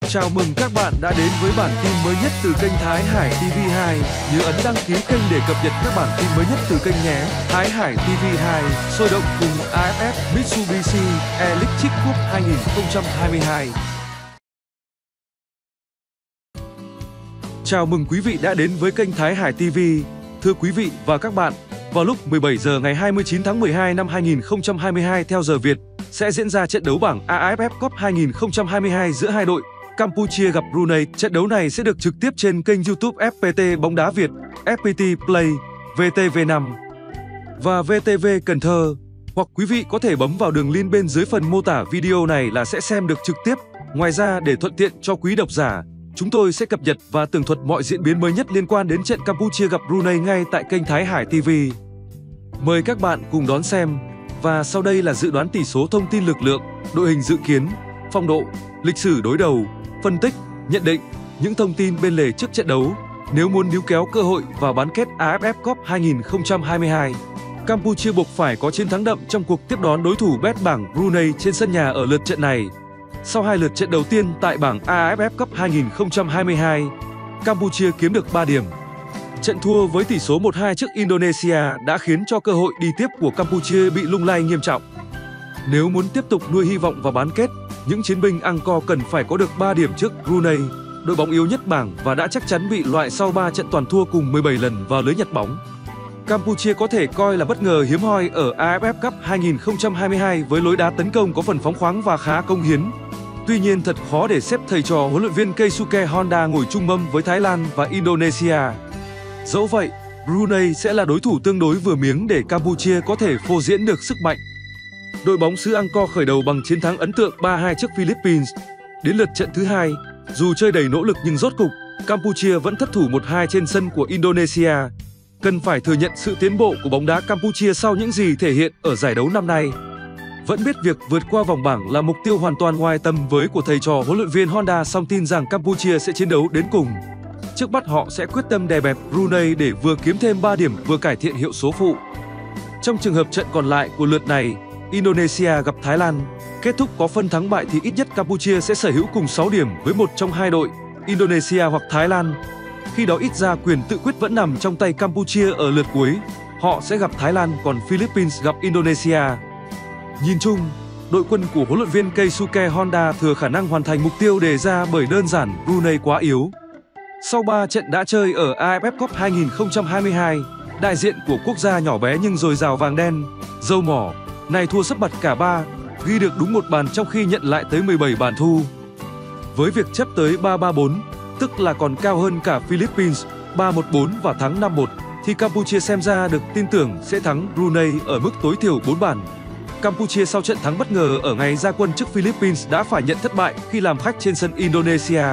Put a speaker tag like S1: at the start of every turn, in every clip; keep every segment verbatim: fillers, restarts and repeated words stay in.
S1: Chào mừng các bạn đã đến với bản tin mới nhất từ kênh Thái Hải ti vi hai. Nhớ ấn đăng ký kênh để cập nhật các bản tin mới nhất từ kênh nhé. Thái Hải ti vi hai sôi động cùng a ép ép Mitsubishi Electric Cup hai không hai hai. Chào mừng quý vị đã đến với kênh Thái Hải ti vi. Thưa quý vị và các bạn, vào lúc mười bảy giờ ngày hai mươi chín tháng mười hai năm hai nghìn không trăm hai mươi hai theo giờ Việt sẽ diễn ra trận đấu bảng a ép ép Cup hai không hai hai giữa hai đội Campuchia gặp Brunei. Trận đấu này sẽ được trực tiếp trên kênh YouTube ép pê tê Bóng đá Việt, ép pê tê Play, vê tê vê năm và vê tê vê Cần Thơ. Hoặc quý vị có thể bấm vào đường link bên dưới phần mô tả video này là sẽ xem được trực tiếp. Ngoài ra, để thuận tiện cho quý độc giả, chúng tôi sẽ cập nhật và tường thuật mọi diễn biến mới nhất liên quan đến trận Campuchia gặp Brunei ngay tại kênh Thái Hải ti vi. Mời các bạn cùng đón xem. Và sau đây là dự đoán tỷ số, thông tin lực lượng, đội hình dự kiến, phong độ, lịch sử đối đầu, phân tích, nhận định, những thông tin bên lề trước trận đấu. Nếu muốn níu kéo cơ hội vào bán kết a ép ép Cup hai không hai hai, Campuchia buộc phải có chiến thắng đậm trong cuộc tiếp đón đối thủ bét bảng Brunei trên sân nhà ở lượt trận này. Sau hai lượt trận đầu tiên tại bảng a ép ép Cup hai không hai hai, Campuchia kiếm được ba điểm. Trận thua với tỷ số một hai trước Indonesia đã khiến cho cơ hội đi tiếp của Campuchia bị lung lay nghiêm trọng. Nếu muốn tiếp tục nuôi hy vọng vào bán kết, những chiến binh Angkor cần phải có được ba điểm trước Brunei, đội bóng yếu nhất bảng và đã chắc chắn bị loại sau ba trận toàn thua cùng mười bảy lần vào lưới nhặt bóng. Campuchia có thể coi là bất ngờ hiếm hoi ở a ép ép Cup hai không hai hai với lối đá tấn công có phần phóng khoáng và khá công hiến. Tuy nhiên, thật khó để xếp thầy trò huấn luyện viên Keisuke Honda ngồi chung mâm với Thái Lan và Indonesia. Dẫu vậy, Brunei sẽ là đối thủ tương đối vừa miếng để Campuchia có thể phô diễn được sức mạnh. Đội bóng xứ Angkor khởi đầu bằng chiến thắng ấn tượng ba hai trước Philippines. Đến lượt trận thứ hai, dù chơi đầy nỗ lực nhưng rốt cục, Campuchia vẫn thất thủ một hai trên sân của Indonesia. Cần phải thừa nhận sự tiến bộ của bóng đá Campuchia sau những gì thể hiện ở giải đấu năm nay. Vẫn biết việc vượt qua vòng bảng là mục tiêu hoàn toàn ngoài tầm với của thầy trò huấn luyện viên Honda, song tin rằng Campuchia sẽ chiến đấu đến cùng. Trước mắt họ sẽ quyết tâm đè bẹp Brunei để vừa kiếm thêm ba điểm vừa cải thiện hiệu số phụ. Trong trường hợp trận còn lại của lượt này, Indonesia gặp Thái Lan, kết thúc có phân thắng bại thì ít nhất Campuchia sẽ sở hữu cùng sáu điểm với một trong hai đội, Indonesia hoặc Thái Lan. Khi đó ít ra quyền tự quyết vẫn nằm trong tay Campuchia ở lượt cuối. Họ sẽ gặp Thái Lan, còn Philippines gặp Indonesia. Nhìn chung, đội quân của huấn luyện viên Keisuke Honda thừa khả năng hoàn thành mục tiêu đề ra bởi đơn giản Brunei quá yếu. Sau ba trận đã chơi ở a ép ép Cup hai không hai hai, đại diện của quốc gia nhỏ bé nhưng dồi dào vàng đen, dâu mỏ này thua sấp mặt cả ba, ghi được đúng một bàn trong khi nhận lại tới mười bảy bàn thu. Với việc chấp tới ba ba bốn, tức là còn cao hơn cả Philippines ba một bốn và thắng năm một, thì Campuchia xem ra được tin tưởng sẽ thắng Brunei ở mức tối thiểu bốn bàn. Campuchia sau trận thắng bất ngờ ở ngày ra quân trước Philippines đã phải nhận thất bại khi làm khách trên sân Indonesia.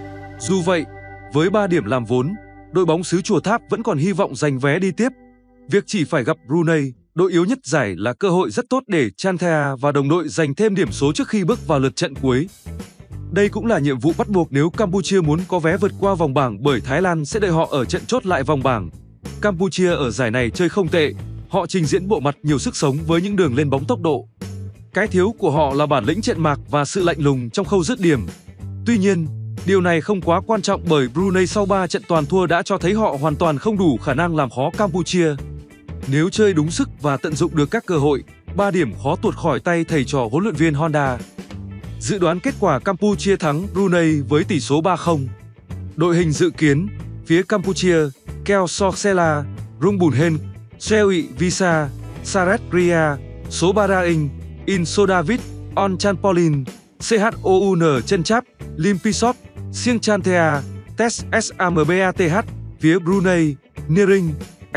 S1: Dù vậy, với ba điểm làm vốn, đội bóng xứ Chùa Tháp vẫn còn hy vọng giành vé đi tiếp. Việc chỉ phải gặp Brunei, đội yếu nhất giải, là cơ hội rất tốt để Chanthea và đồng đội giành thêm điểm số trước khi bước vào lượt trận cuối. Đây cũng là nhiệm vụ bắt buộc nếu Campuchia muốn có vé vượt qua vòng bảng, bởi Thái Lan sẽ đợi họ ở trận chốt lại vòng bảng. Campuchia ở giải này chơi không tệ, họ trình diễn bộ mặt nhiều sức sống với những đường lên bóng tốc độ. Cái thiếu của họ là bản lĩnh trận mạc và sự lạnh lùng trong khâu dứt điểm. Tuy nhiên, điều này không quá quan trọng bởi Brunei sau ba trận toàn thua đã cho thấy họ hoàn toàn không đủ khả năng làm khó Campuchia. Nếu chơi đúng sức và tận dụng được các cơ hội, ba điểm khó tuột khỏi tay thầy trò huấn luyện viên Honda. Dự đoán kết quả Campuchia thắng Brunei với tỷ số ba không. Đội hình dự kiến: phía Campuchia, Keo Soksela, Rungbunhen, Seoi Visa, Saret Ria, Sobaraing, Insodavid, Onchanpolin, Choun Chenchap, Limpisop, Siêng Chanthea, Tes Sambath. Phía Brunei, Nering,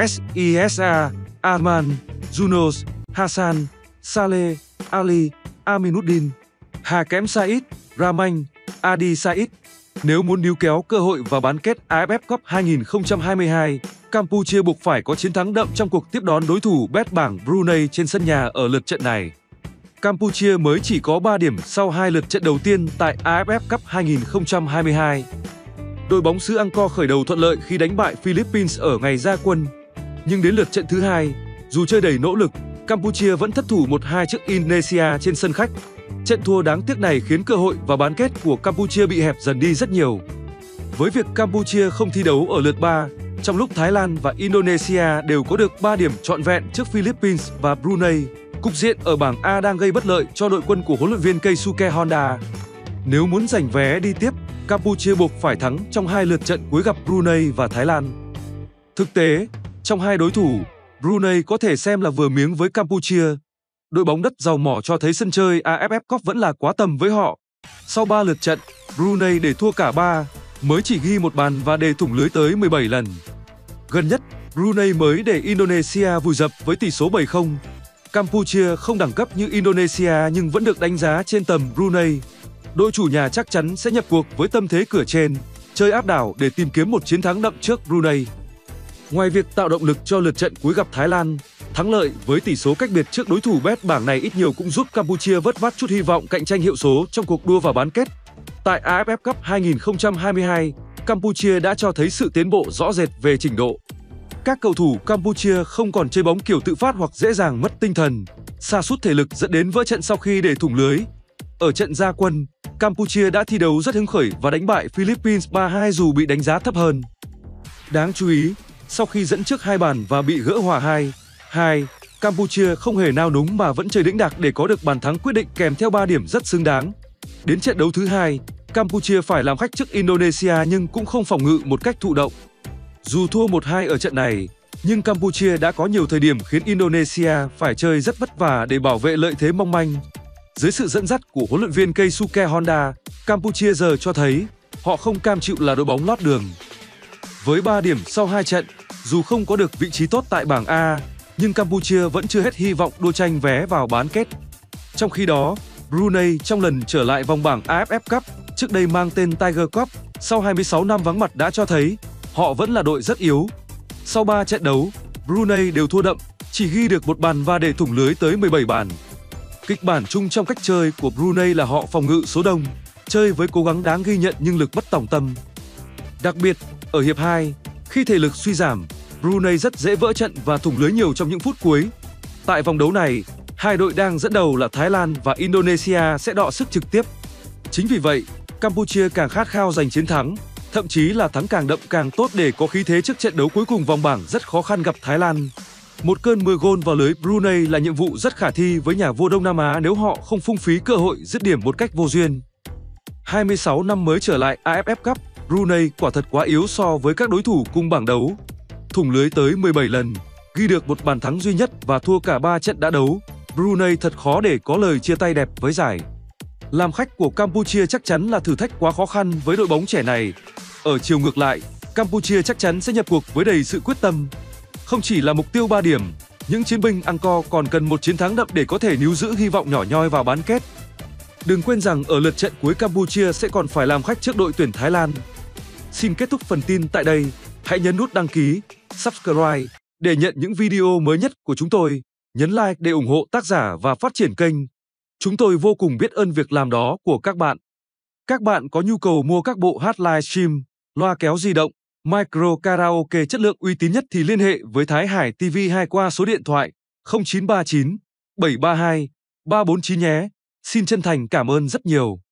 S1: Sisa, Arman, Junos, Hassan, Saleh, Ali, Aminuddin, Hakem Said, Ramanh, Adi Said. Nếu muốn níu kéo cơ hội vào bán kết a ép ép Cup hai không hai hai, Campuchia buộc phải có chiến thắng đậm trong cuộc tiếp đón đối thủ bét bảng Brunei trên sân nhà ở lượt trận này. Campuchia mới chỉ có ba điểm sau hai lượt trận đầu tiên tại a ép ép Cup hai không hai hai. Đội bóng xứ Angkor khởi đầu thuận lợi khi đánh bại Philippines ở ngày ra quân. Nhưng đến lượt trận thứ hai, dù chơi đầy nỗ lực, Campuchia vẫn thất thủ một hai trước Indonesia trên sân khách. Trận thua đáng tiếc này khiến cơ hội vào bán kết của Campuchia bị hẹp dần đi rất nhiều. Với việc Campuchia không thi đấu ở lượt ba, trong lúc Thái Lan và Indonesia đều có được ba điểm trọn vẹn trước Philippines và Brunei, cục diện ở bảng A đang gây bất lợi cho đội quân của huấn luyện viên Keisuke Honda. Nếu muốn giành vé đi tiếp, Campuchia buộc phải thắng trong hai lượt trận cuối gặp Brunei và Thái Lan. Thực tế, trong hai đối thủ, Brunei có thể xem là vừa miếng với Campuchia. Đội bóng đất dầu mỏ cho thấy sân chơi a ép ép Cup vẫn là quá tầm với họ. Sau ba lượt trận, Brunei để thua cả ba, mới chỉ ghi một bàn và để thủng lưới tới mười bảy lần. Gần nhất, Brunei mới để Indonesia vùi dập với tỷ số bảy không. Campuchia không đẳng cấp như Indonesia nhưng vẫn được đánh giá trên tầm Brunei. Đội chủ nhà chắc chắn sẽ nhập cuộc với tâm thế cửa trên, chơi áp đảo để tìm kiếm một chiến thắng đậm trước Brunei. Ngoài việc tạo động lực cho lượt trận cuối gặp Thái Lan, thắng lợi với tỷ số cách biệt trước đối thủ bét bảng này ít nhiều cũng giúp Campuchia vớt vát chút hy vọng cạnh tranh hiệu số trong cuộc đua vào bán kết. Tại a ép ép Cup hai nghìn không trăm hai mươi hai, Campuchia đã cho thấy sự tiến bộ rõ rệt về trình độ. Các cầu thủ Campuchia không còn chơi bóng kiểu tự phát hoặc dễ dàng mất tinh thần, sa sút thể lực dẫn đến vỡ trận sau khi để thủng lưới. Ở trận ra quân, Campuchia đã thi đấu rất hứng khởi và đánh bại Philippines ba hai dù bị đánh giá thấp hơn. Đáng chú ý, sau khi dẫn trước hai bàn và bị gỡ hòa hai hai, Campuchia không hề nao núng mà vẫn chơi đĩnh đạc để có được bàn thắng quyết định kèm theo ba điểm rất xứng đáng. Đến trận đấu thứ hai, Campuchia phải làm khách trước Indonesia nhưng cũng không phòng ngự một cách thụ động. Dù thua một hai ở trận này, nhưng Campuchia đã có nhiều thời điểm khiến Indonesia phải chơi rất vất vả để bảo vệ lợi thế mong manh. Dưới sự dẫn dắt của huấn luyện viên Keisuke Honda, Campuchia giờ cho thấy họ không cam chịu là đội bóng lót đường. Với ba điểm sau hai trận, dù không có được vị trí tốt tại bảng A, nhưng Campuchia vẫn chưa hết hy vọng đua tranh vé vào bán kết. Trong khi đó, Brunei trong lần trở lại vòng bảng a ép ép Cup, trước đây mang tên Tiger Cup, sau hai mươi sáu năm vắng mặt đã cho thấy họ vẫn là đội rất yếu. Sau ba trận đấu, Brunei đều thua đậm, chỉ ghi được một bàn và để thủng lưới tới mười bảy bàn. Kịch bản chung trong cách chơi của Brunei là họ phòng ngự số đông, chơi với cố gắng đáng ghi nhận nhưng lực bất tòng tâm. Đặc biệt, ở hiệp hai, khi thể lực suy giảm, Brunei rất dễ vỡ trận và thủng lưới nhiều trong những phút cuối. Tại vòng đấu này, hai đội đang dẫn đầu là Thái Lan và Indonesia sẽ đọ sức trực tiếp. Chính vì vậy, Campuchia càng khát khao giành chiến thắng, thậm chí là thắng càng đậm càng tốt để có khí thế trước trận đấu cuối cùng vòng bảng rất khó khăn gặp Thái Lan. Một cơn mưa gôn vào lưới Brunei là nhiệm vụ rất khả thi với nhà vua Đông Nam Á nếu họ không phung phí cơ hội dứt điểm một cách vô duyên. hai mươi sáu năm mới trở lại a ép ép Cup, Brunei quả thật quá yếu so với các đối thủ cùng bảng đấu. Thủng lưới tới mười bảy lần, ghi được một bàn thắng duy nhất và thua cả ba trận đã đấu. Brunei thật khó để có lời chia tay đẹp với giải. Làm khách của Campuchia chắc chắn là thử thách quá khó khăn với đội bóng trẻ này. Ở chiều ngược lại, Campuchia chắc chắn sẽ nhập cuộc với đầy sự quyết tâm. Không chỉ là mục tiêu ba điểm, những chiến binh Angkor còn cần một chiến thắng đậm để có thể níu giữ hy vọng nhỏ nhoi vào bán kết. Đừng quên rằng ở lượt trận cuối Campuchia sẽ còn phải làm khách trước đội tuyển Thái Lan. Xin kết thúc phần tin tại đây. Hãy nhấn nút đăng ký, subscribe để nhận những video mới nhất của chúng tôi. Nhấn like để ủng hộ tác giả và phát triển kênh. Chúng tôi vô cùng biết ơn việc làm đó của các bạn. Các bạn có nhu cầu mua các bộ hát livestream, loa kéo di động, micro karaoke chất lượng uy tín nhất thì liên hệ với Thái Hải ti vi hai qua số điện thoại không chín ba chín bảy ba hai ba bốn chín nhé. Xin chân thành cảm ơn rất nhiều.